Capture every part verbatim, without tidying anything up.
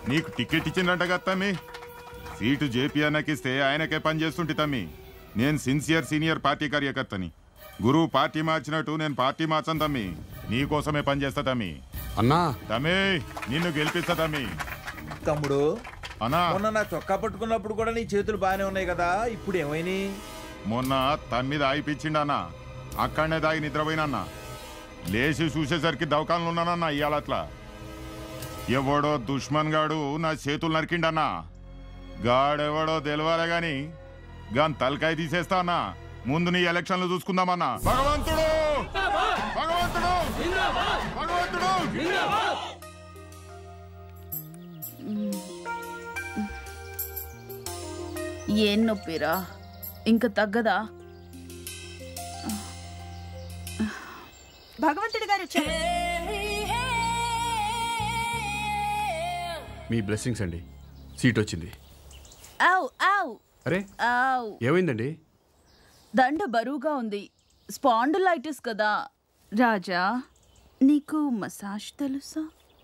నీకు టికెట్ ఇచ్చిందంట కదా తమ్మి. సీటు జేపీ అన్నకిస్తే ఆయనకే పని చేస్తుంటే తమ్మి. నేను సిన్సియర్ సీనియర్ పార్టీ కార్యకర్తని. గురువు పార్టీ మార్చినట్టు నేను పార్టీ మార్చను తమ్మి. నీకోసమే పని చేస్తా తమ్మి. అన్నా తమ్మి నిన్ను గెలిపిస్తా తమ్మి. తమ్ముడు అన్నా మొన్న నా చొక్కా పట్టుకున్నప్పుడు కూడా నీ చేతులు బాగానే ఉన్నాయి కదా, ఇప్పుడు ఏమైనా? మొన్న తన మీద ఆయిపించిండన్నా. అక్కడనే దాగి నిద్రపోయినన్నా. లేచి చూసేసరికి దవకాలను ఉన్నానన్నా. ఇవాళ అట్లా ఎవడో దుష్మన్ గాడు నా చేతులు నరికిండన్నా. గాడెవడో తెలవాలే గాని గాని తలకాయ తీసేస్తా అన్నా. ముందు నీ ఎలక్షన్లు చూసుకుందామన్నా. భగవంతుడు భగవంతుడు భగవంతుడు ఏం నొప్పిరా, ఇంకా తగ్గదా? భగవంతుడి గారు మీ బ్లెస్సింగ్స్ అండి, సీట్ వచ్చింది. ఆవ్ ఆవ్ అరే ఆవ్ ఏమైందండి? దండ బరువుగా ఉంది. స్పాండిలైటిస్ కదా. రాజా నీకు మసాజ్ తెలుసా?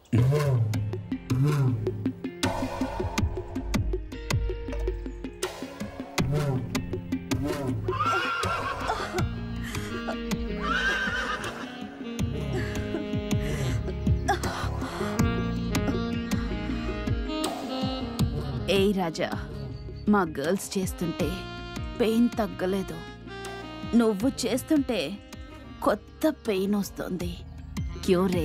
ఏ రాజా, మా గర్ల్స్ చేస్తుంటే పెయిన్ తగ్గలేదు. నువ్వు చేస్తుంటే కొత్త పెయిన్ వస్తుంది. క్యూరే.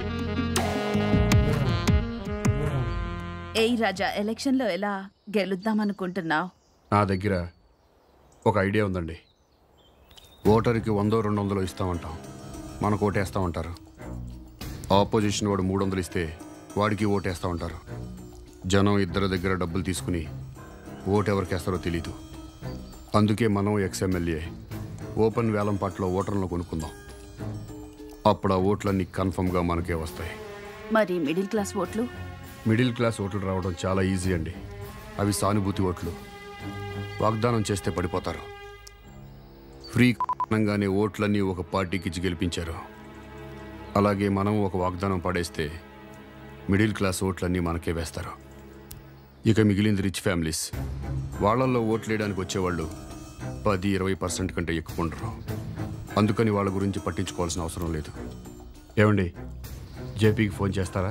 ఏ రాజా, ఎలక్షన్లో ఎలా గెలుద్దామనుకుంటున్నావు? నా దగ్గర ఒక ఐడియా ఉందండి. ఓటర్కి వందో రెండు వందలు ఇస్తామంటాం, మనకు ఓటేస్తామంటారు. ఆపోజిషన్ వాడు మూడు వందలు ఇస్తే వాడికి ఓటేస్తామంటారు. జనం ఇద్దరి దగ్గర డబ్బులు తీసుకుని ఓటు ఎవరికేస్తారో తెలీదు. అందుకే మనం ఎక్స్ఎమ్మెల్యే ఓపెన్ వేలంపాట్లో ఓటర్లను కొనుక్కుందాం. అప్పుడు ఆ ఓట్లన్నీ కన్ఫర్మ్గా మనకే వస్తాయి. మరి మిడిల్ క్లాస్ ఓట్లు? మిడిల్ క్లాస్ ఓట్లు రావడం చాలా ఈజీ అండి. అవి సానుభూతి ఓట్లు. వాగ్దానం చేస్తే పడిపోతారు. ఫ్రీ అనగానే ఓట్లన్నీ ఒక పార్టీకి ఇచ్చి గెలిపించారు. అలాగే మనం ఒక వాగ్దానం పడేస్తే మిడిల్ క్లాస్ ఓట్లన్నీ మనకే వేస్తారు. ఇక మిగిలింది రిచ్ ఫ్యామిలీస్. వాళ్ళల్లో ఓట్లేయడానికి వచ్చేవాళ్ళు పది ఇరవై పర్సెంట్ కంటే ఎక్కువ ఉండరు. అందుకని వాళ్ళ గురించి పట్టించుకోవాల్సిన అవసరం లేదు. ఏమండి, జేపీకి ఫోన్ చేస్తారా?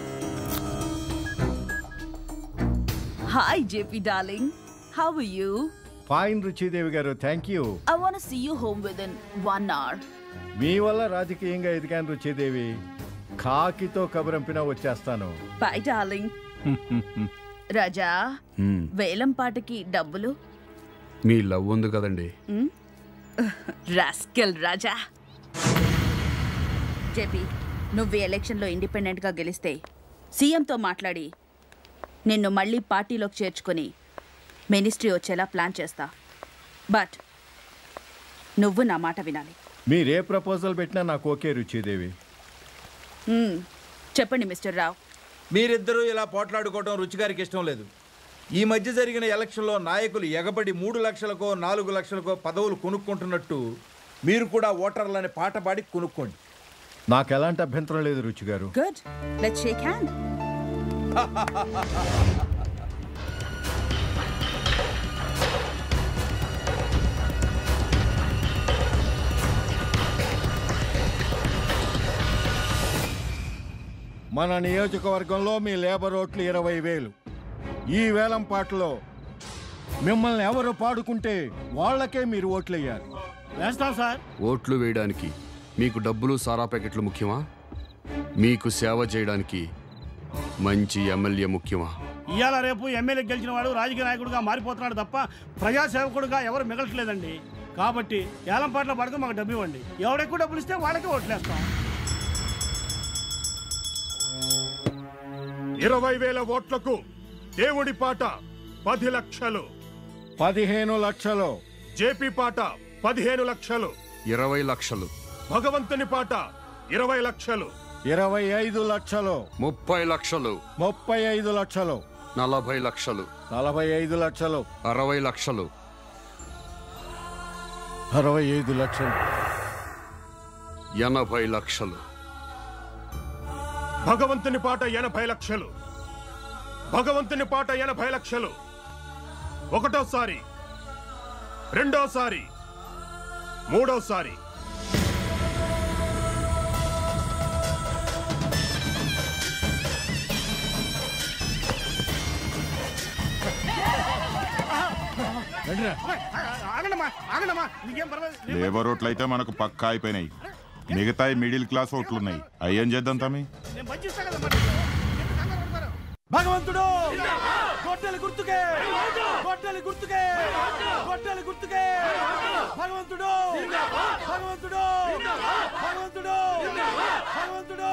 Hi JP darling, how are you? Fine Ruchidevi గారు, thank you. I want to see you home with in one hour. మీ వల్ల రాజకీయంగా ఎదిగాను రుచిదేవి. కాకితో కబురంపినా వచ్చేస్తాను. By darling. రాజా, వేలం పాటకి డబ్బులు? మీ లవ్ ఉంది కదండి. రాస్కెల్ రాజా. జేపీ, నువ్వు ఎలక్షన్లో ఇండిపెండెంట్గా గెలిస్తే సీఎంతో మాట్లాడి నిన్ను మళ్ళీ పార్టీలోకి చేర్చుకొని మినిస్ట్రీ వచ్చేలా ప్లాన్ చేస్తా. బట్ నువ్వు నా మాట వినాలి. మీరే ప్రపోజల్ పెట్టినా నాకు ఓకే రుచిదేవి. చెప్పండి మిస్టర్ రావ్. మీరిద్దరూ ఇలా పోట్లాడుకోవడం రుచిగారికి ఇష్టం లేదు. ఈ మధ్య జరిగిన ఎలక్షన్లో నాయకులు ఎగబడి మూడు లక్షలకో నాలుగు లక్షలకో పదవులు కొనుక్కుంటున్నట్టు మీరు కూడా ఓటర్లని పాట పాడి కొనుక్కోండి. నాకు ఎలాంటి అభ్యంతరం లేదు రుచి గారు. Good, let's shake hand. మన నియోజకవర్గంలో మీ లేబర్ ఓట్లు ఇరవై వేలు. ఈ వేలం పాటలో మిమ్మల్ని ఎవరు పాడుకుంటే వాళ్ళకే మీరు ఓట్లు వేయాలి. వేస్తాం సార్. ఓట్లు వేయడానికి మీకు డబ్బులు సారా ప్యాకెట్లు ముఖ్యమా? మీకు సేవ చేయడానికి మంచి ఎమ్మెల్యే ముఖ్యమా? ఇవాళ రేపు ఎమ్మెల్యే గెలిచిన వాడు రాజకీయ నాయకుడిగా మారిపోతున్నాడు తప్ప ప్రజాసేవకుడుగా ఎవరు మిగలట్లేదండి. కాబట్టి ఏలం పాటలో పడక మాకు డబ్బు ఇవ్వండి. ఎవడెక్కువ డబ్బులు ఇస్తే వాళ్ళకే ఓట్లేస్తాం. ఇరవై వేల ఓట్లకు దేవుడి పాట పది లక్షలు. పదిహేను లక్షలు. జేపీ పాట పదిహేను లక్షలు. ఇరవై లక్షలు. భగవంతుని పాట ఇరవై లక్షలు. ఇరవై ఐదు లక్షలు. ముప్పై లక్షలు. ముప్పై ఐదు లక్షలు. నలభై లక్షలు. నలభై ఐదు లక్షలు. అరవై లక్షలు. అరవై ఐదు లక్షలు. ఎనభై లక్షలు. భగవంతుని పాట ఎనభై లక్షలు. భగవంతుని పాట ఎనభై లక్షలు ఒకటోసారి, రెండోసారి, మూడోసారి. లేబర్ ఓట్లు అయితే మనకు పక్కా అయిపోయినాయి. మిగతా మిడిల్ క్లాస్ ఓట్లున్నాయి. అయ్యేం చేద్దాం తమ్మి? భగవంతుడు గొడ్డలి గుర్తుకే, గొడ్డలి గుర్తుకే, గొడ్డలి గుర్తుకే. భగవంతుడు భగవంతుడు భగవంతుడు భగవంతుడు.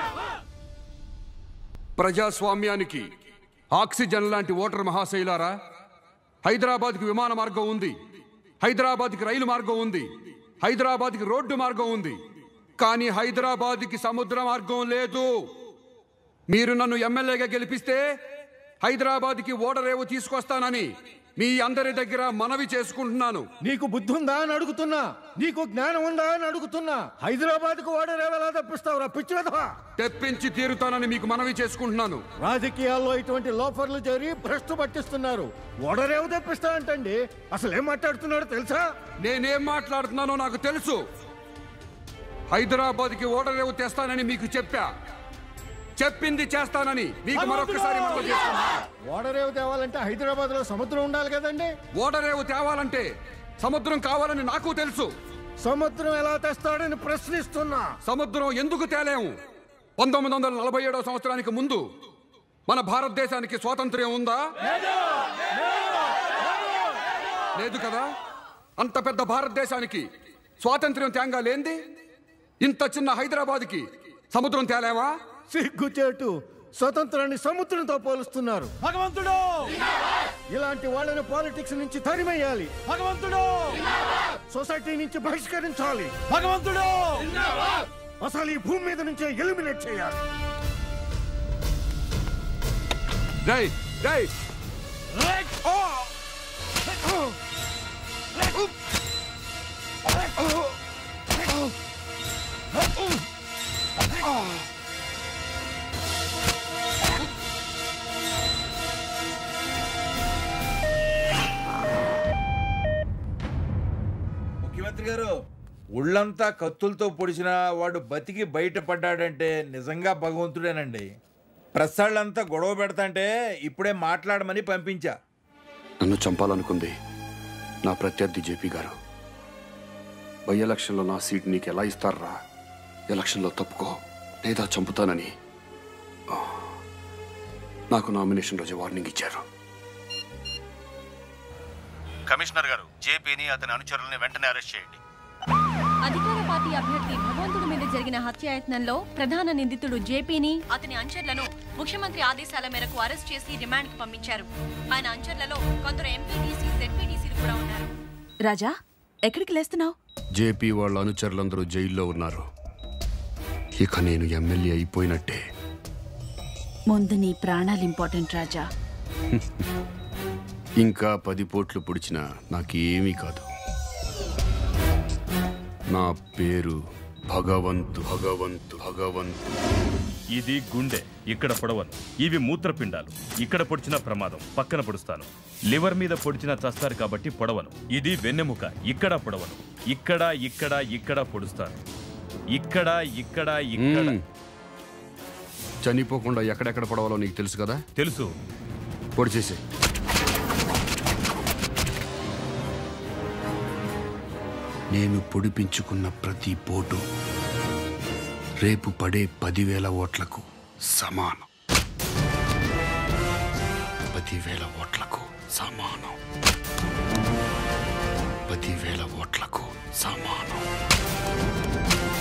ప్రజాస్వామ్యానికి ఆక్సిజన్ లాంటి ఓటర్ మహాశైలారా, హైదరాబాద్కి విమాన మార్గం ఉంది, హైదరాబాద్కి రైలు మార్గం ఉంది, హైదరాబాద్కి రోడ్డు మార్గం ఉంది, కానీ హైదరాబాద్కి సముద్ర మార్గం లేదు. మీరు నన్ను ఎమ్మెల్యేగా గెలిపిస్తే హైదరాబాద్కి ఓడరేవు తీసుకొస్తానని మీ అందరి దగ్గర మనవి చేసుకుంటున్నాను. నీకు బుద్ధి ఉందా అని అడుగుతున్నా, నీకు జ్ఞానం ఉందా అని అడుగుతున్నా. హైదరాబాద్ కు ఓడరేవు ఎలా తప్పిస్తావురా పిచ్చివెధవా? తెప్పించి తీరుతానని మీకు మనవి చేసుకుంటున్నాను. రాజకీయాల్లో ఇటువంటి లోఫర్లు చేరి భ్రష్టు పట్టిస్తున్నారు. ఓడరేవు తెప్పిస్తానంటండి, అసలు ఏం మాట్లాడుతున్నాడో తెలుసా? నేనేం మాట్లాడుతున్నానో నాకు తెలుసు. హైదరాబాద్కి ఓడరేవు తెస్తానని మీకు చెప్పా, చెప్పింది చేస్తానని మీకు మరొకసారి మనవి చేస్తున్నా. ఓడరేవు తేవాలంటే హైదరాబాద్ లో సముద్రం ఉండాలి కదండి. ఓడరేవు తేవాలంటే సముద్రం కావాలని నాకు తెలుసు. సముద్రం ఎలా తెస్తాడని ప్రశ్నిస్తున్నా. సముద్రం ఎందుకు తేలేము? పంతొమ్మిది వందల నలభై ఏడవ సంవత్సరానికి ముందు మన భారతదేశానికి స్వాతంత్ర్యం ఉందా? లేదు కదా. అంత పెద్ద భారతదేశానికి స్వాతంత్ర్యం తేంగా లేంది ఇంత చిన్న హైదరాబాద్కి సముద్రం తేలేవా? సిగ్గుచేటు, స్వతంత్రాన్ని సముద్రంతో పోలుస్తున్నారు. భగవంతుడు ఇలాంటి వాళ్ళని పాలిటిక్స్ నుంచి తరిమేయాలి. భగవంతుడు సొసైటీ నుంచి బహిష్కరించాలి. భగవంతుడు అసలు ఈ భూమి మీద నుంచే ఎలిమినేట్ చేయాలి. రై రై ముఖ్యమంత్రి గారు, ఒళ్ళంతా కత్తులతో పొడిచిన వాడు బతికి బయటపడ్డాడంటే నిజంగా భగవంతుడేనండి. ప్రసాళ్ళంతా గొడవ పెడతాంటే ఇప్పుడే మాట్లాడమని పంపించా. నన్ను చంపాలనుకుంది నా ప్రత్యర్థి జేపీ గారు. బై ఎలక్షన్లో నా సీట్ నీకు ఎలా ఇస్తారా? ఎలక్షన్లో తప్పుకో లేదా చంపుతానని నాకు నామినేషన్ రోజు వార్నింగ్ ఇచ్చారు. కమిషనర్ గారు, జేపీని అతని అనుచరుల్ని వెంటనే అరెస్ట్ చేయండి. అధికార పార్టీ అభ్యర్థి భగవంతుడి మీద జరిగిన హత్యాయత్నంలో ప్రధాన నిందితుడు జేపీని, అతని అనుచరులను ముఖ్యమంత్రి ఆదేశాల మేరకు అరెస్ట్ చేసి రిమాండ్ కి పంపించారు. ఆయన అనుచరులలో కొందరు ఎంపీటీసీ, జెడ్పీటీసీలు కూడా ఉన్నారు. రాజా, ఎక్కడికి లేస్తున్నావు? జేపీ వాళ్ళ అనుచరులందరూ జైల్లో ఉన్నారు. ఇక నేను ఎమ్మెల్యే అయిపోయినట్టే. ముందు నీ ప్రాణాలు ఇంపార్టెంట్ రాజా. ఇంకా పది పోట్లు పొడిచినా నాకేమీ కాదు. నా పేరు భగవంతు భగవంతు భగవంతు. ఇది గుండె, ఇక్కడ పొడవను. ఇవి మూత్రపిండాలు, ఇక్కడ పొడిచిన ప్రమాదం, పక్కన పొడుస్తాను. లివర్ మీద పొడిచిన చస్తారు కాబట్టి పొడవను. ఇది వెన్నెముక, ఇక్కడ పొడవను. ఇక్కడ ఇక్కడ ఇక్కడ పొడుస్తాను. ఇక్కడ ఇక్కడ ఇక్కడ. చనిపోకుండా ఎక్కడెక్కడ పొడవాలో నీకు తెలుసు కదా? తెలుసు. పొడిచేసే. నేను పొడిపించుకున్న ప్రతి పోటు రేపు పడే పదివేల ఓట్లకు సమానం. పదివేల ఓట్లకు సమానం. పదివేల ఓట్లకు సమానం.